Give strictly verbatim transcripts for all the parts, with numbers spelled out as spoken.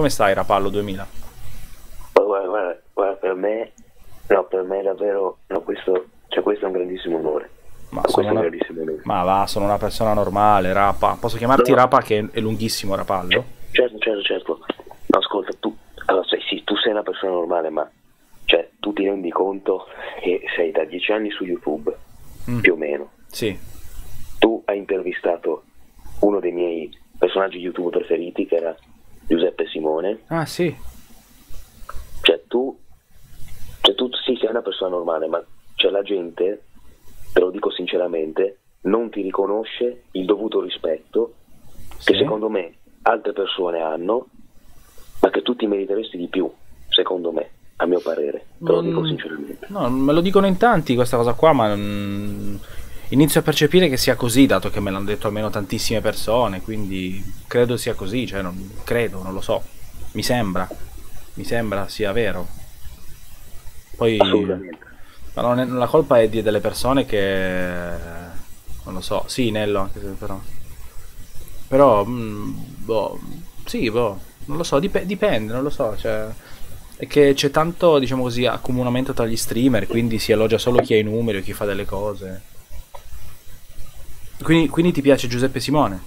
Come stai, Rapallo duemila? Guarda, guarda, guarda, per me, no, per me davvero, no, questo, cioè questo è un grandissimo onore. Ma No, sono questo è un una... grandissimo onore. Ma va, sono una persona normale, Rapa. Posso chiamarti No, Rapa che è lunghissimo, Rapallo? certo, certo, certo. No, ascolta, tu, allora, sai, sì, tu sei una persona normale, ma cioè, tu ti rendi conto che sei da dieci anni su YouTube, Mm, più o meno. sì. Tu hai intervistato uno dei miei personaggi YouTube preferiti, che era Giuseppe Simone. Ah, sì. Cioè, tu, cioè, tu sì, sei una persona normale, ma cioè, la gente, te lo dico sinceramente, non ti riconosce il dovuto rispetto che Sì. secondo me altre persone hanno, ma che tu ti meriteresti di più, secondo me, a mio parere, te lo dico Non... sinceramente. No, me lo dicono in tanti questa cosa qua, ma non- inizio a percepire che sia così, dato che me l'hanno detto almeno tantissime persone, quindi credo sia così, cioè non... credo, non lo so. Mi sembra, mi sembra sia vero. Poi... Assolutamente. Ma non è- la colpa è di- delle persone che... Non lo so, sì, Nello, anche se però... Però, mm, boh, sì, boh, non lo so, dip- dipende, non lo so, cioè... È che c'è tanto, diciamo così, accomunamento tra gli streamer, quindi si elogia solo chi ha i numeri o chi fa delle cose. Quindi, quindi ti piace Giuseppe Simone?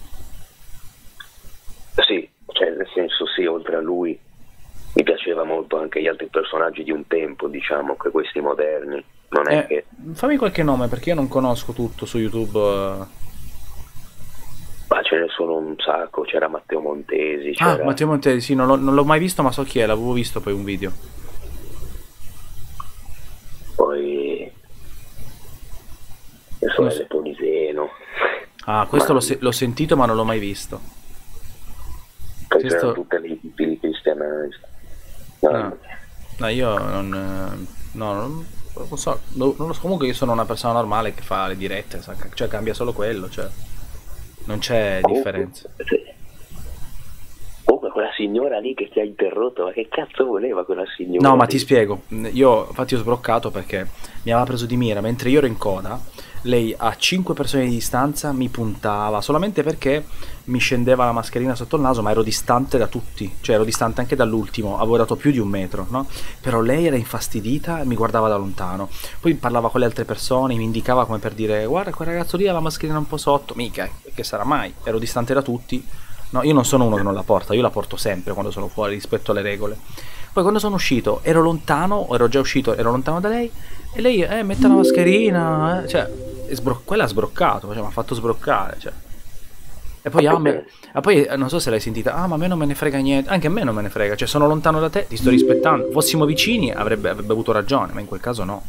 Sì, cioè nel senso sì, oltre a lui mi piaceva molto anche gli altri personaggi di un tempo, diciamo, che questi moderni, non è Eh, che... fammi qualche nome perché io non conosco tutto su YouTube. eh. Ma ce ne sono un sacco, c'era Matteo Montesi, Ah, c'era Matteo Montesi, sì, non l'ho non l'ho mai visto, ma so chi è, l'avevo visto poi un video. poi le Non so. sorelle Poliseno, Ah, ma questo l'ho se- l'ho sentito, ma non l'ho mai visto. poi c'erano Questo... tutte le tipi di cristiane. Mamma No, mia. no, io non... eh, No, non, non lo so, no- non lo so, comunque io sono una persona normale che fa le dirette, sa- cioè cambia solo quello, cioè non c'è Comunque, differenza. sì. Comunque quella signora lì che ti ha interrotto, ma che cazzo voleva quella No, signora ma ti lì? spiego. Io infatti ho sbroccato perché mi aveva preso di mira mentre io ero in coda. Lei a cinque persone di distanza mi puntava solamente perché mi scendeva la mascherina sotto il naso, ma ero distante da tutti, cioè ero distante anche dall'ultimo, avevo dato più di un metro, no? Però lei era infastidita e mi guardava da lontano. Poi parlava con le altre persone, mi indicava come per dire guarda quel ragazzo lì ha la mascherina un po' sotto, mica, che sarà mai? Ero distante da tutti. No, io non sono uno che non la porta, io la porto sempre quando sono fuori rispetto alle regole. Poi quando sono uscito ero lontano, o ero già uscito, ero lontano da lei e lei, eh, mette la mascherina, eh, cioè, e sbro- quella ha sbroccato, cioè, mi ha fatto sbroccare, cioè. E poi, ah, me- ah, poi eh, non so se l'hai sentita, ah, ma a me non me ne frega niente, anche a me non me ne frega, cioè, sono lontano da te, ti sto rispettando, fossimo vicini avrebbe, avrebbe avuto ragione, ma in quel caso no.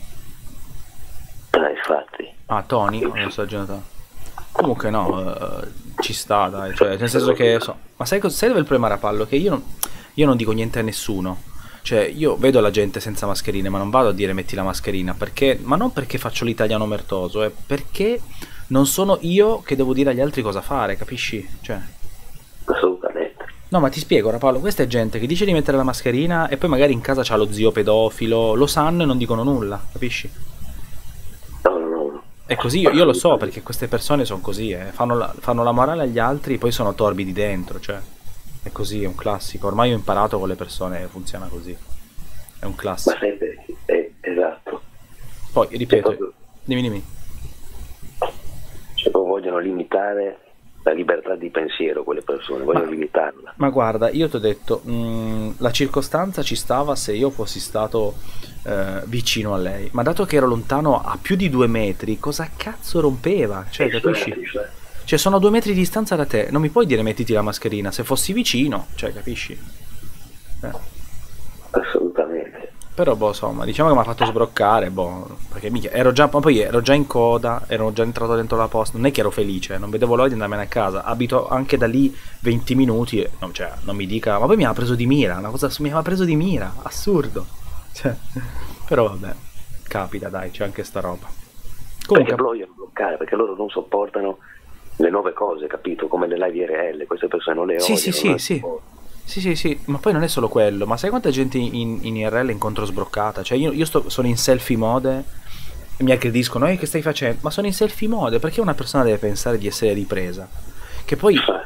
Eh, infatti. Ah, Tony, ho messo aggiornato. Comunque no, eh, ci sta, dai, cioè, nel senso che so. Ma sai, cosa- sai dove è il problema, Rapallo? Che io non, io non dico niente a nessuno. Cioè, io vedo la gente senza mascherine, ma non vado a dire metti la mascherina, perché, ma non perché faccio l'italiano mertoso, è perché non sono io che devo dire agli altri cosa fare, capisci? Cioè, Assolutamente. no, ma ti spiego, Rapallo, questa è gente che dice di mettere la mascherina e poi magari in casa c'ha lo zio pedofilo, lo sanno e non dicono nulla, capisci? No, no, no, no. È così, io, io lo so perché queste persone sono così, eh, fanno, la, fanno la morale agli altri, poi sono torbidi dentro, cioè, è così, è un classico. Ormai ho imparato con le persone, funziona così, è un Ma classico. sai perché? Eh, esatto. Poi, Cioè, ripeto, proprio, dimmi, dimmi. cioè, proprio vogliono limitare la libertà di pensiero, quelle persone, vogliono Ma, limitarla. ma guarda, io ti ho detto, mh, la circostanza ci stava se io fossi stato eh, vicino a lei, ma dato che ero lontano a più di due metri, cosa cazzo rompeva? Cioè, E capisci? suonati, cioè, Cioè, sono a due metri di distanza da te, non mi puoi dire mettiti la mascherina, se fossi vicino, cioè, capisci? Eh. assolutamente. Però, boh, insomma, diciamo che mi ha fatto sbroccare, boh, perché mica, ero già, ma poi ero già in coda, ero già entrato dentro la posta, non è che ero felice, non vedevo l'ora di andarmene a casa, abito anche da lì venti minuti, e, no, cioè, non mi dica, ma poi mi ha preso di mira, una cosa, mi aveva preso di mira, assurdo, cioè, però vabbè, capita, dai, c'è anche sta roba. Perché Comunque, vogliono bloccare, perché loro non sopportano le nuove cose, capito? Come le live I R L, queste persone non le sì, sì, odiano, non sì, le sì. sopportano. Sì, sì, sì, ma poi non è solo quello, ma sai quanta gente in, in I R L incontro sbroccata? Cioè io, io sto, sono in selfie mode e mi aggrediscono, eh, che stai facendo? Ma sono in selfie mode, perché una persona deve pensare di essere ripresa? Che poi, Infatti,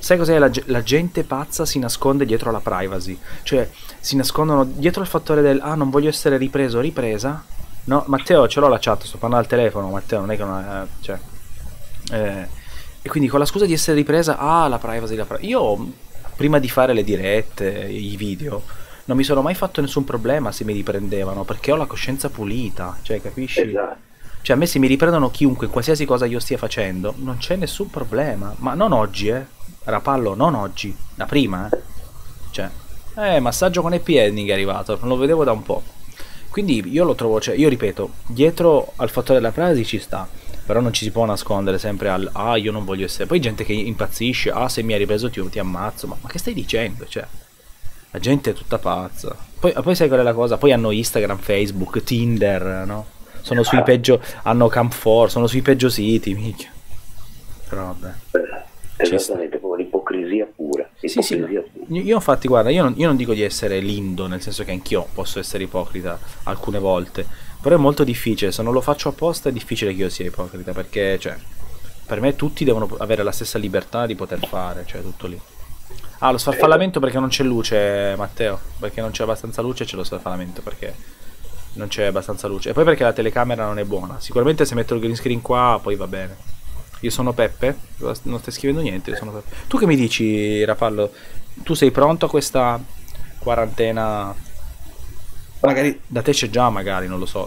sai cos'è? La, ge- la gente pazza si nasconde dietro la privacy, cioè si nascondono dietro il fattore del ah non voglio essere ripreso o ripresa. No, Matteo, ce l'ho la chat, sto parlando al telefono, Matteo, non è che non è, cioè, eh, e quindi con la scusa di essere ripresa, ah la privacy, la privacy. Io prima di fare le dirette, i video, non mi sono mai fatto nessun problema se mi riprendevano, perché ho la coscienza pulita, cioè capisci? Esatto. Cioè a me se mi riprendono chiunque, qualsiasi cosa io stia facendo, non c'è nessun problema. Ma non oggi, eh. Rapallo, non oggi. Da prima, eh. Cioè, eh, massaggio con happy ending è arrivato, non lo vedevo da un po'. Quindi io lo trovo, cioè, io ripeto, dietro al fattore della privacy ci sta, però non ci si può nascondere sempre al, ah, io non voglio essere... Poi gente che impazzisce, ah, se mi hai ripreso ti, ti ammazzo, ma, ma che stai dicendo, cioè... La gente è tutta pazza. Poi, poi sai qual è la cosa? Poi hanno Instagram, Facebook, Tinder, no? Sono sui peggio, hanno Camp quattro, sono sui peggio siti, minchia. Però vabbè. Esattamente, proprio l'ipocrisia pura. Sì, sì, Ipocrisia pura. io infatti guarda, io non, io non dico di essere lindo, nel senso che anch'io posso essere ipocrita alcune volte, però è molto difficile, se non lo faccio apposta è difficile che io sia ipocrita, perché cioè, per me tutti devono avere la stessa libertà di poter fare, cioè tutto lì. Ah, lo sfarfallamento perché non c'è luce, Matteo, perché non c'è abbastanza luce, c'è lo sfarfallamento perché non c'è abbastanza luce, e poi perché la telecamera non è buona. Sicuramente se metto il green screen qua poi va bene. Io sono Peppe, non stai scrivendo niente, io sono Peppe. Tu che mi dici, Rapallo? Tu sei pronto a questa quarantena? Magari da te c'è già, magari, non lo so.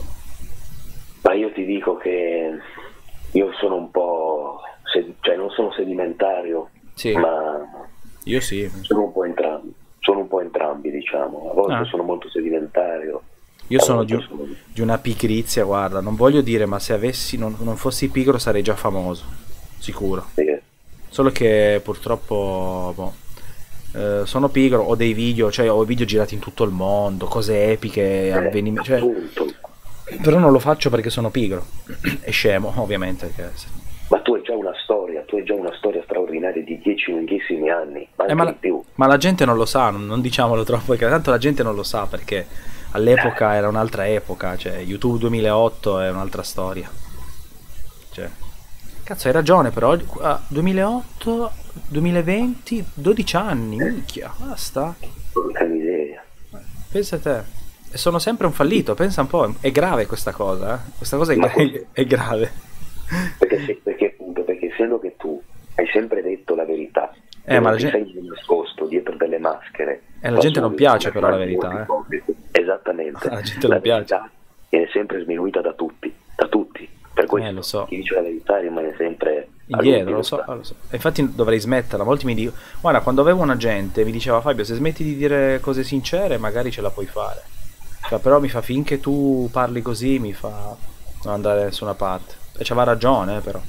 Ma io ti dico che io sono un po', sed- cioè non sono sedimentario, Sì, ma io sì. sono un po' entrambi, sono un po' entrambi, diciamo. A volte Ah. sono molto sedimentario. Io a sono volte di, un- di una pigrizia, guarda, non voglio dire, ma se avessi, non, non fossi pigro sarei già famoso, sicuro. sì. Solo che purtroppo boh, eh, sono pigro, ho dei video, cioè ho video girati in tutto il mondo, cose epiche, avvenimenti, cioè, Appunto. però non lo faccio perché sono pigro. E scemo, ovviamente. Perché... Ma tu hai già una storia, tu hai già una storia straordinaria di dieci lunghissimi anni, ma anche Eh, ma, di la, più. ma la gente non lo sa, non, non diciamolo troppo, perché tanto la gente non lo sa, perché all'epoca era un'altra epoca, cioè YouTube duemilaotto è un'altra storia. Cioè, cazzo, hai ragione, però ah, duemilaotto, duemilaventi, dodici anni, minchia, basta. Porca miseria. Pensa a te. E sono sempre un fallito, pensa un po', è grave questa cosa, eh? Questa cosa è, Ma gra- è grave. Perché, se- perché appunto, perché essendo che tu hai sempre detto la verità, Eh, e ma non la ti gente- sei nascosto dietro delle maschere. E alla gente non fasulli, piace come però la fanno verità, molti eh. ipocriti. Esattamente. Alla gente non piace. verità viene sempre sminuita da tutti, da tutti. Per questo Eh, lo so. chi dice la verità rimane sempre Indietro, lo all'ultimo so, lo so. E infatti dovrei smetterla. Molti mi dicono, guarda, quando avevo un agente mi diceva Fabio, se smetti di dire cose sincere, magari ce la puoi fare. Cioè, però mi fa finché tu parli così, mi fa non andare da nessuna parte. E c'aveva ragione, eh, però.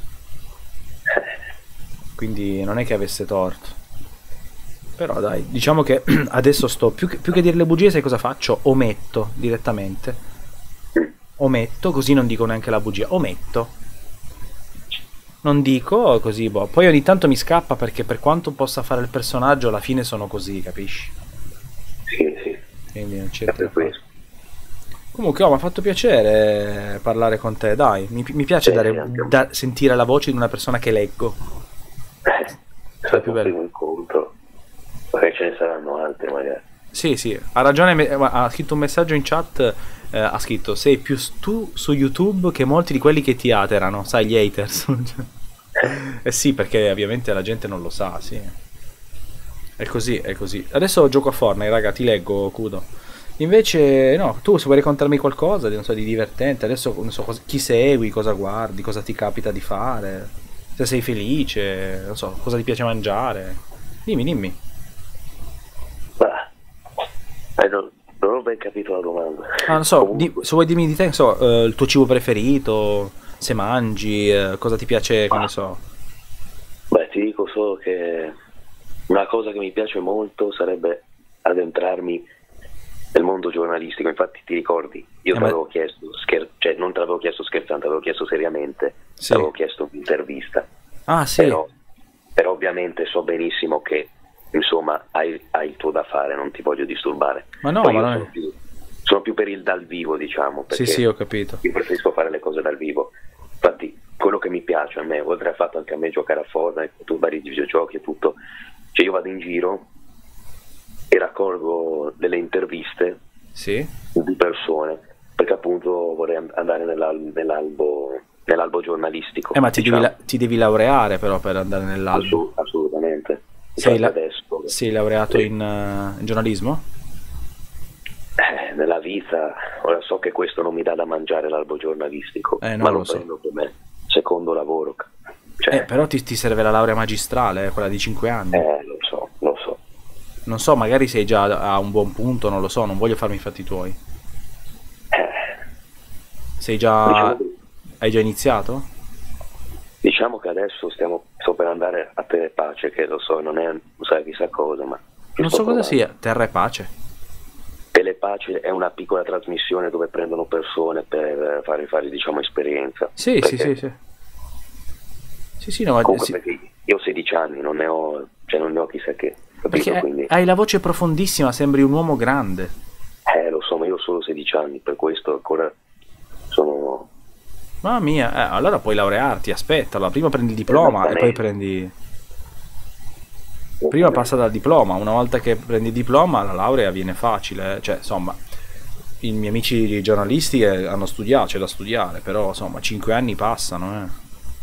Quindi non è che avesse torto. Però dai, diciamo che adesso sto più che, più che dire le bugie, sai cosa faccio? Ometto direttamente. Ometto, così non dico neanche la bugia. Ometto. Non dico così, boh. Poi ogni tanto mi scappa perché per quanto possa fare il personaggio, alla fine sono così, capisci? Sì, sì, Quindi non c'è è per questo. Comunque, oh, mi ha fatto piacere parlare con te, dai. Mi, mi piace Sì, dare, anche a me. da- sentire la voce di una persona che leggo. È stato più un bello. primo incontro, perché ce ne saranno altri magari. Sì, sì, ha ragione, me- ha scritto un messaggio in chat, eh, ha scritto sei più s- tu su YouTube che molti di quelli che ti aterano, sai, gli haters. Eh sì, perché ovviamente la gente non lo sa, sì. È così, è così. Adesso gioco a Fortnite, raga, ti leggo, Kudo. Invece, no, tu se vuoi raccontarmi qualcosa di, non so, di divertente, adesso non so cosa- chi segui, cosa guardi, cosa ti capita di fare, se sei felice, non so, cosa ti piace mangiare. Dimmi, dimmi. Ma, eh, non, non ho ben capito la domanda. Ah, non so, Comunque, di- se vuoi dirmi di te, non so, eh, il tuo cibo preferito, se mangi, eh, cosa ti piace, che ne so. beh, ti dico solo che una cosa che mi piace molto sarebbe addentrarmi nel mondo giornalistico. Infatti ti ricordi, io Eh, te ma- l'avevo chiesto, scher- cioè non te l'avevo chiesto scherzando, te l'avevo chiesto seriamente, Sì. te l'avevo chiesto un'intervista. Ah, sì. Però, però ovviamente so benissimo che insomma hai, hai il tuo da fare, non ti voglio disturbare. Ma no, Poi ma io non sono è... più, sono più per il dal vivo, diciamo, Sì, perché sì, ho capito. io preferisco fare le cose dal vivo. Infatti quello che mi piace a me, oltre al fatto anche a me giocare a Fortnite, tutti i vari videogiochi e tutto, Cioè io vado in giro e raccolgo delle interviste Sì? di persone, perché appunto vorrei and- andare nell'al- nell'albo, nell'albo giornalistico. Eh, ma ti devi, diciamo. la- ti devi laureare però per andare nell'albo. Assu- assolutamente. Sei, Infatti la- adesso, sei laureato sì, in, eh, in giornalismo? eh, nella vita, ora so che questo non mi dà da mangiare l'albo giornalistico, Eh, no, ma lo lo so. prendo come secondo lavoro. Cioè, Eh, però ti, ti serve la laurea magistrale, eh, quella di cinque anni. eh, lo so, lo so. Non so, magari sei già a un buon punto, non lo so, non voglio farmi i fatti tuoi. Eh, Sei già... diciamo, che- Hai già iniziato? diciamo che adesso stiamo, sto per andare a Telepace, che lo so, non è non sai chissà cosa, ma ci Non sto so cosa provando. sia. Terra e pace. Telepace è una piccola trasmissione dove prendono persone per fare, fare diciamo, esperienza. Sì, sì, Perché- sì, sì. Sì, sì, no, ma... Comunque sì. perché io ho sedici anni, non ne ho, cioè non ne ho chissà che, capito? Perché Quindi, hai la voce profondissima, sembri un uomo grande. eh, lo so, ma io ho solo sedici anni, per questo ancora sono... Mamma mia, eh, allora puoi laurearti, aspettala, prima prendi il diploma e poi prendi... Prima passa dal diploma, una volta che prendi il diploma la laurea viene facile, eh. Cioè insomma, i miei amici giornalisti eh, hanno studiato, c'è da studiare, però insomma cinque anni passano, eh.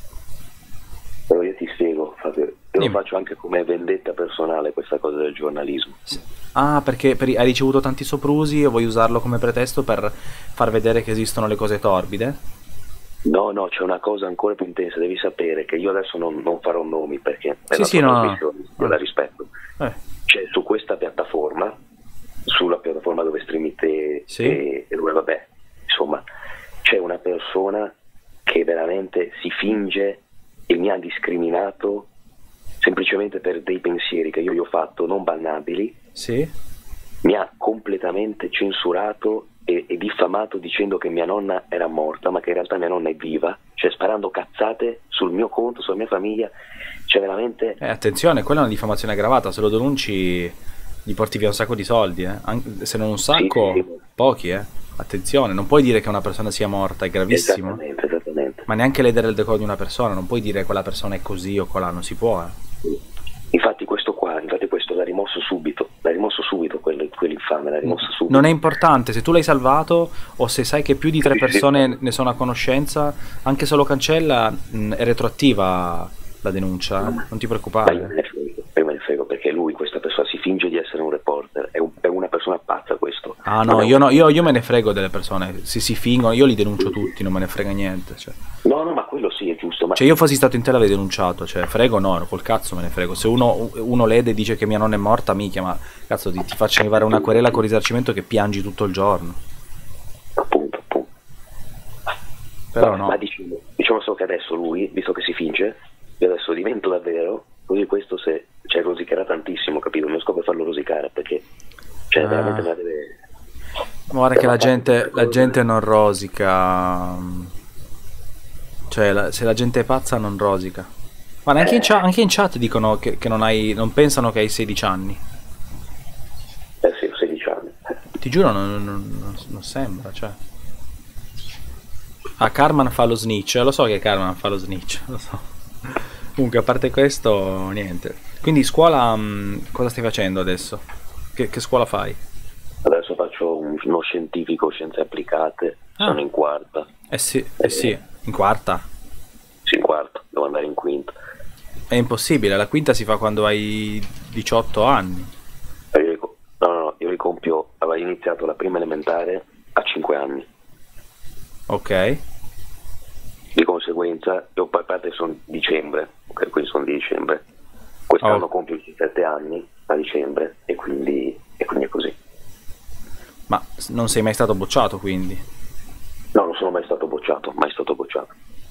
Però io ti spiego, Fabio, io Dimmi. lo faccio anche come vendetta personale questa cosa del giornalismo. Ah, perché per- hai ricevuto tanti soprusi e vuoi usarlo come pretesto per far vedere che esistono le cose torbide? No, no, c'è una cosa ancora più intensa, devi sapere che io adesso non, non farò nomi perché è Sì, una sì, tua no, no. trasmissione, io la rispetto. Eh, C'è su questa piattaforma, sulla piattaforma dove streami te Sì. e, e dove vabbè, insomma, c'è una persona che veramente si finge e mi ha discriminato semplicemente per dei pensieri che io gli ho fatto non bannabili, sì? mi ha completamente censurato e, e diffamato dicendo che mia nonna era morta, ma che in realtà mia nonna è viva, cioè sparando cazzate sul mio conto, sulla mia famiglia, cioè veramente... Eh, attenzione, quella è una diffamazione aggravata, se lo denunci gli porti via un sacco di soldi, eh. An- se non un sacco, Sì, sì, sì. pochi, eh. Attenzione, non puoi dire che una persona sia morta, è gravissimo. Esattamente, esattamente. Ma neanche ledere il decoro di una persona, non puoi dire quella persona è così o quella, non si può, eh. Infatti questo qua, infatti questo l'ha rimosso subito, l'ha rimosso subito quel- quell'infame, l'ha rimosso subito. Non è importante se tu l'hai salvato o se sai che più di tre Sì, sì. persone ne sono a conoscenza, anche se lo cancella, mh, è retroattiva la denuncia, eh. Non ti Ma io me preoccupare. ne frego, io me ne frego perché lui, questa persona, si finge di essere un reporter, è, un- è una persona pazza questo. Ah Non no, è un- io, no io, io me ne frego delle persone, se si fingono, io li denuncio tutti, non me ne frega niente, cioè. No, no, ma quello sì è giusto, ma Cioè io fossi stato in te l'avrei denunciato, cioè frego no, col cazzo me ne frego. Se uno, uno lede e dice che mia nonna è morta, mica, ma cazzo ti, ti faccio arrivare una querela con risarcimento che piangi tutto il giorno. appunto, appunto. Però Ma- no. Ma diciamo, diciamo solo che adesso lui, visto che si finge, io adesso divento davvero, così questo se, cioè rosicherà tantissimo, capito? Il mio scopo è farlo rosicare, perché, cioè Ah. veramente me la deve... Guarda che la gente, la gente non rosica. Cioè, la- se la gente è pazza non rosica. Ma anche in chat, anche in chat dicono che, che non hai. Non pensano che hai sedici anni. Eh sì, ho sedici anni. Ti giuro, non, non- non- non sembra, cioè. Ah, Carman fa lo snitch. Lo so che Carman fa lo snitch, lo so. Comunque, a parte questo, niente. Quindi, scuola, mh, cosa stai facendo adesso? Che, che scuola fai? Adesso faccio un- uno scientifico, scienze applicate, Ah. sono in quarta. Eh sì, eh sì, in quarta. Sì, in quarta, devo andare in quinta. È impossibile, la quinta si fa quando hai diciotto anni. Eh, Io, rico- no, no, no, io ricompio, avevo iniziato la prima elementare a cinque anni. Ok. Di conseguenza, io poi a parte sono dicembre, ok, quindi sono di dicembre. Quest'anno Oh. compio diciassette anni a dicembre e quindi, e quindi è così. Ma s- non sei mai stato bocciato, quindi? No, non sono mai stato bocciato, mai stato bocciato.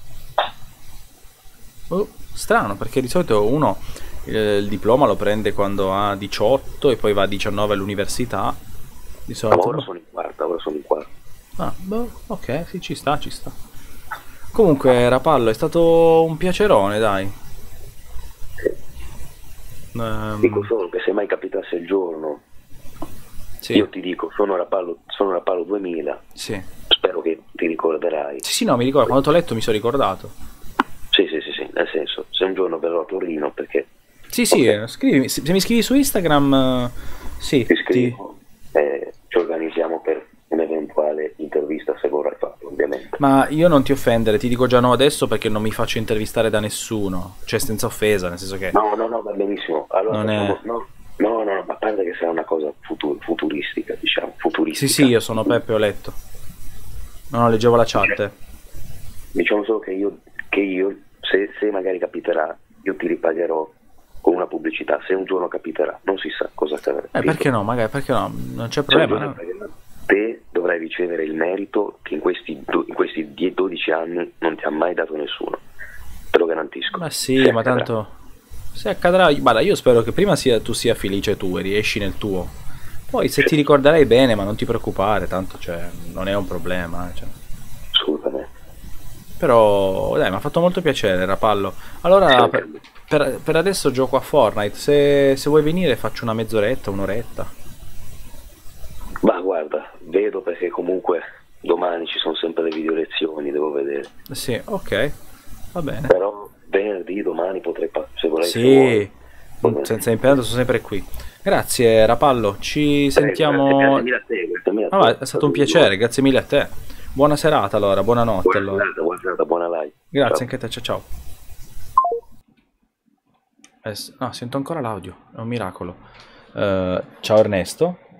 Oh, strano, perché di solito uno eh, il diploma lo prende quando ha diciotto e poi va a diciannove all'università. Di Ma solito. ora sono in quarta, ora sono in quarta. Ah, boh, ok, sì, ci sta, ci sta. Comunque, Rapallo, è stato un piacerone, dai. Ehm, Dico solo che se mai capitasse il giorno, sì, io ti dico, sono Rapallo, sono Rapallo duemila, sì. spero che ti ricorderai. Sì, sì, no, mi ricordo, quando ti ho letto mi sono ricordato. Sì, sì, sì, sì, nel senso, se un giorno verrò a Torino, perché Sì, sì, Ok, eh, scrivimi. Se se mi scrivi su Instagram, eh, sì, ti ti... scrivo e ci organizziamo per un'eventuale intervista se vorrai farlo, ovviamente. Ma io non ti offendere, ti dico già no adesso perché non mi faccio intervistare da nessuno, cioè senza offesa, nel senso che No, no, no, va benissimo. Allora non è... facciamo, no, no, no, no, a parte che sarà una cosa futu- futuristica, diciamo, Sì, sì, futuristica. io sono Peppe, ho letto. No, no, leggevo la chat. Cioè, diciamo solo che io, che io se, se magari capiterà, io ti ripagherò con una pubblicità, se un giorno capiterà, non si sa cosa accadrà. Eh, perché no, magari, perché no, non c'è Se un problema, giorno no? capiterà, te dovrai ricevere il merito che in questi, do- in questi dieci dodici anni non ti ha mai dato nessuno, te lo garantisco. Ma Se sì, ma accadrà. tanto se accadrà, guarda, io spero che prima sia, tu sia felice tu e riesci nel tuo. Poi se ti ricorderai bene, ma non ti preoccupare, tanto cioè, non è un problema. eh, Cioè. Assolutamente. Però dai, mi ha fatto molto piacere, Rapallo. Sì, Allora, anche a per, me. per- per adesso gioco a Fortnite. Se, se vuoi venire faccio una mezz'oretta, un'oretta. Ma guarda, vedo perché comunque domani ci sono sempre le video lezioni, devo vedere. Sì, ok, va bene. Però venerdì, domani potrei, pa- se vorrei, se Sì, vuoi. Vabbè. senza impegno sono sempre qui. Grazie, Rapallo. Ci Prego, grazie, sentiamo. grazie mille a te, grazie mille a Ah, te. va, è stato un piacere, grazie mille a te. Buona serata allora, buonanotte Buona allora. serata, buona serata, buona live. Grazie Ciao. anche a te, ciao ciao. Eh, s- no, sento ancora l'audio, è un miracolo. Eh, ciao Ernesto.